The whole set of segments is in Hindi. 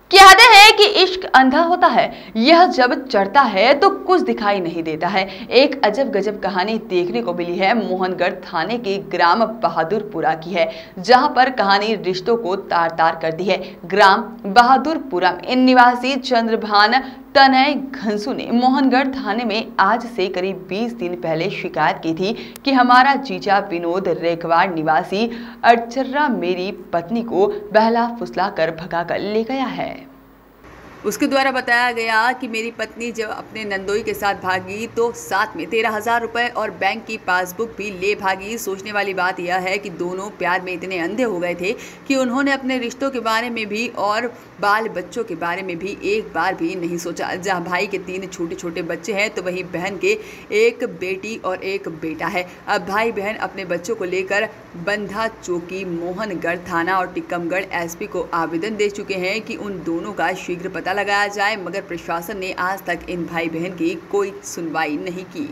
कहते हैं कि इश्क अंधा होता है। यह जब चढ़ता है तो कुछ दिखाई नहीं देता है। एक अजब गजब कहानी देखने को मिली है मोहनगढ़ थाने के ग्राम बहादुरपुरा की है, जहां पर कहानी रिश्तों को तार तार कर दी है। ग्राम बहादुरपुरा में निवासी चंद्रभान तनय घनसू ने मोहनगढ़ थाने में आज से करीब 20 दिन पहले शिकायत की थी कि हमारा जीजा विनोद रेखवाड़ निवासी अड़चर्रा मेरी पत्नी को बहला फुसला कर भगा कर ले गया है। उसके द्वारा बताया गया कि मेरी पत्नी जब अपने नंदोई के साथ भागी तो साथ में 13,000 रुपये और बैंक की पासबुक भी ले भागी। सोचने वाली बात यह है कि दोनों प्यार में इतने अंधे हो गए थे कि उन्होंने अपने रिश्तों के बारे में भी और बाल बच्चों के बारे में भी एक बार भी नहीं सोचा। जहाँ भाई के 3 छोटे छोटे बच्चे हैं तो वहीं बहन के 1 बेटी और 1 बेटा है। अब भाई बहन अपने बच्चों को लेकर बंधा चौकी, मोहनगढ़ थाना और टिकमगढ़ एसपी को आवेदन दे चुके हैं कि उन दोनों का शीघ्र पता लगाया जाए, मगर प्रशासन ने आज तक इन भाई बहन की कोई सुनवाई नहीं की।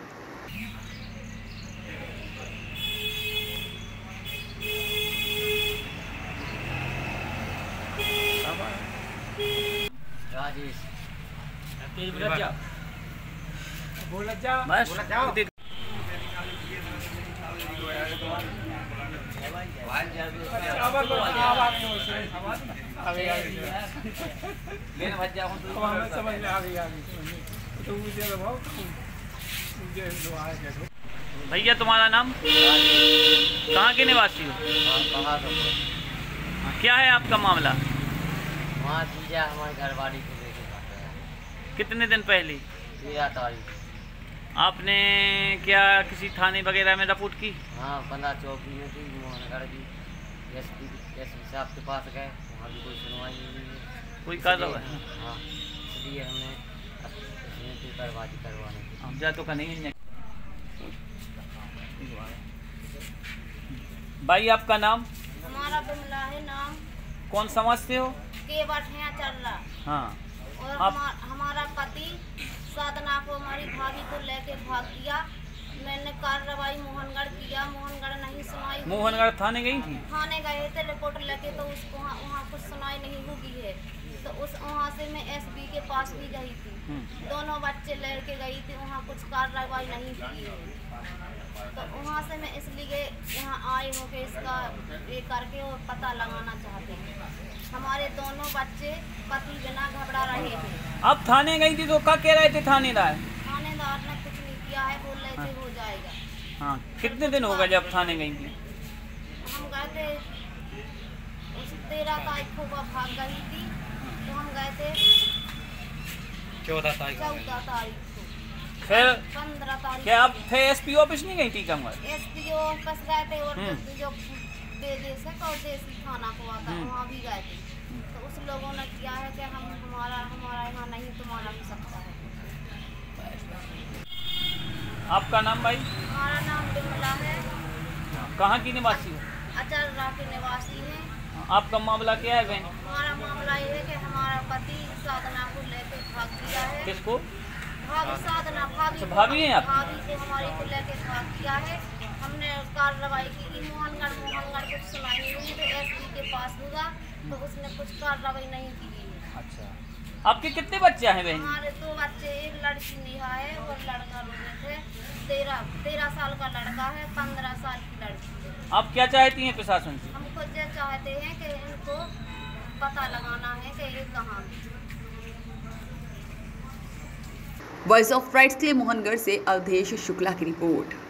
भैया तुम्हारा नाम, कहाँ के निवासी हो? क्या है आपका मामला? वहाँ जीजा हमारे घरवाली को लेके जाता है। कितने दिन पहले? 13 तारीख। आपने क्या किसी थाने वगैरह में रिपोर्ट की? हाँ, 15 चौकी में थी, मोहनगढ़ की एसपी साहब के पास गए, वहाँ भी कोई सुनवाई नहीं हुई है। कोई कार्रवाई? हाँ, इसलिए हमने पेपरबाजी करवाने की। हम जा तो का नहीं। भाई आपका नाम? हमारा बिमला है नाम। कौन समाज से हो? के बठिया चल रहा। हाँ। और हमारा पति साधना को हमारी भाभी को लेके भाग गया। मैंने कार्रवाई मोहनगढ़ किया, मोहनगढ़ नहीं सुनाई। मोहनगढ़ थाने गई थी? थाने गए थे रिपोर्ट लेके, तो उसको वहाँ कुछ सुनाई नहीं होगी है। तो वहाँ से मैं एसपी के पास भी गई थी, दोनों बच्चे लेके गई थी, वहाँ कुछ कार्रवाई नहीं की है। तो वहाँ से मैं इसलिए यहाँ आई हूँ कि इसका ये करके और पता लगाना चाहते हैं। हमारे दोनों बच्चे पति बिना घबरा रहे हैं। अब थाने गई थी तो क्या कह रहे थे थानेदार? थानेदार ने कुछ नहीं किया है, बोल रहे थे हो जाएगा। हाँ, कितने दिन हो गए जब थाने गई थी? हम गए थे 13 तारीख को भाग गई थी, तो हम गए थे 14 तारीख को। फिर 15 तारीख क्या आप फिर एसपी ऑफिस नहीं गई थी? एसपी ऑफिस गए थे और जो देशक और देसी थाना को आता वहाँ भी गए थे। तो उस लोगों ने किया है कि हमारा यहाँ नहीं तुम्हारा हो सकता है। आपका नाम भाई? हमारा नाम बिमला है। कहाँ की निवासी हो? अचर्रा के निवासी है। आपका मामला क्या है बहन? हमारा मामला ये है कि हमारा पति साधना को लेकर भाग गया है। किसको? साधना भाभी है आप? भाभी को हमारी को लेके भाग किया है। हमने कार्रवाई की मोहनगढ़ कुछ सुनाई नहीं हुई, तो एसपी के पास हुआ तो उसने कुछ कार्रवाई नहीं की है। अच्छा, आपके कितने बच्चे हैं बहन? हमारे 2 बच्चे, एक लड़की नेहा है और लड़का रोने थे। 13 साल का लड़का है, 15 साल की लड़की है। आप क्या चाहती हैं प्रशासन से? हम खुद ये चाहते हैं कि इनको पता लगाना है कि ये कहाँ। वॉइस ऑफ राइट्स के लिए मोहनगढ़ से अवधेश शुक्ला की रिपोर्ट।